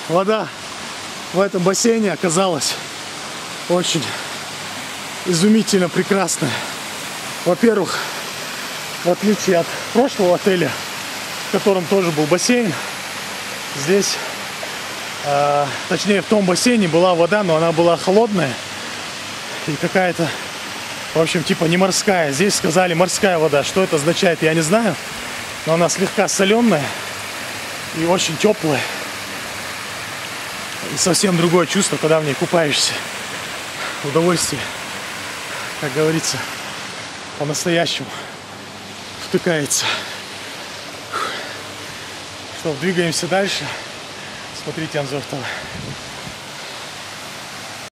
вода в этом бассейне оказалась очень изумительно прекрасная. Во-первых, в отличие от прошлого отеля, в котором тоже был бассейн, здесь, точнее в том бассейне была вода, но она была холодная и какая-то, в общем, типа не морская. Здесь сказали морская вода. Что это означает, я не знаю, но она слегка соленая и очень теплая. И совсем другое чувство, когда в ней купаешься. Удовольствие, как говорится, по-настоящему втыкается. Что, двигаемся дальше. Смотрите, Анзор.